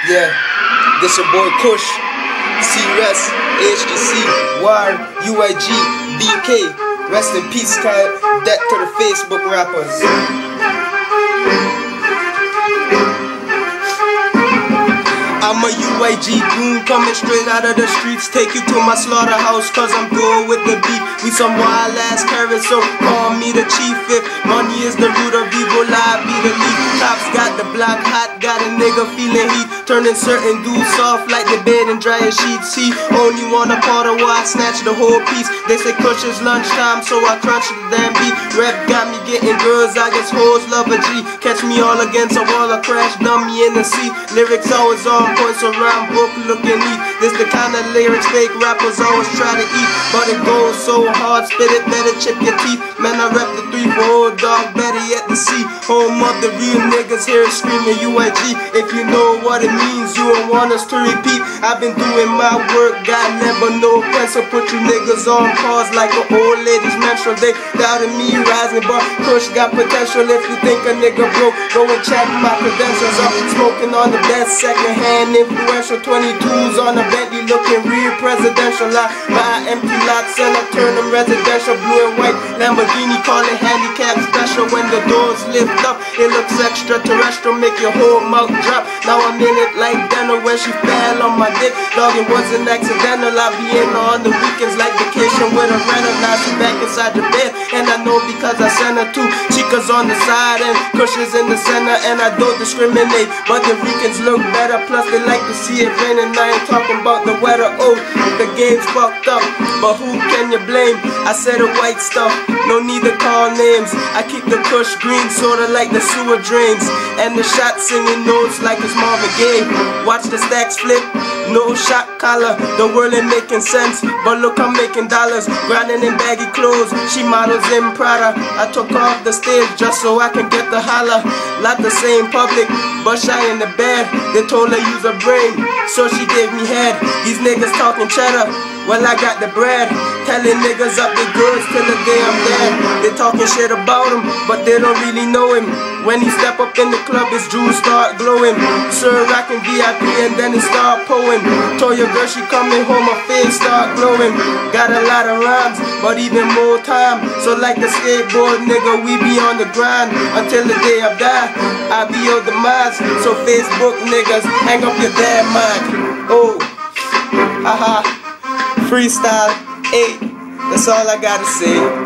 Yeah, this your boy Kush, C-Rest, HGC, War, UIG, BK. Rest in peace, Kyle. Death to the Facebook rappers. I'm a UIG goon coming straight out of the streets. Take you to my slaughterhouse cause I'm through with the beef. We some wild ass carrots, so call me the chief. If money is the root of evil, I be the leaf. Cops got the block hot, got a nigga feeling heat. Turning certain dudes soft like the bed and dry sheets. He only want a part of why I snatch the whole piece. They say Kush is lunchtime, so I crunch the damn beat. Rap got me getting girls, I guess hoes love a G. Catch me all against a wall, I crash dummy in the sea. Lyrics always on points around book looking neat. This the kind of lyrics fake rappers always try to eat. But it goes so hard, spit it better, chip your teeth. Man, I rep the 3 for old dog, better yet the C. Home of the real niggas here screaming UIG. If you know what it means, you don't want us to repeat. I've been doing my work, got never no pencil. Put you niggas on pause like an old lady's menstrual. They doubted me rising, but Kush got potential. If you think a nigga broke, go and check my credentials. I'm smoking on the best second-hand influential 22s on a Bentley, looking real presidential. I buy empty lots and I turn them residential. Blue and white Lamborghini, call it handicap special. When the doors lift up, it looks extraterrestrial, make your whole mouth drop. Now I'm in it like Denner when she fell on my dick. Dog, it wasn't accidental. I be in on the weekends like vacation with a rental. Now she back inside the bed, and I know because I sent her 2 chicas on the side and Kush is in the center. And I don't discriminate, but the Ricans look better. Plus they like to see it rain, and I ain't talking about the weather. Oh, the game's fucked up, but who can you blame? I said the white stuff, no need to call names. I keep the Kush green, sorta like the sewer drains. And the shot singing notes like it's Marvin Gaye. Watch the stacks flip, no shot collar. The world ain't making sense, but look, I'm making dollars. Grinding in baggy clothes, she models in Prada. I took off the stage just so I can get the holla. Not the same public, but shy in the bed. They told her use her brain, so she gave me head. These niggas talking cheddar, well I got the bread. Telling niggas up the goods till the day I'm dead. They talking shit about him, but they don't really know him. When he step up in the club, his jewels start glowing. Sir rockin' VIP and then it start pouring. Told your girl she coming home, her face start glowing. Got a lot of rhymes, but even more time. So like the skateboard nigga, we be on the grind until the day I die. I be your demise, so Facebook niggas, hang up your damn mind. Oh, haha, freestyle 8, that's all I gotta say.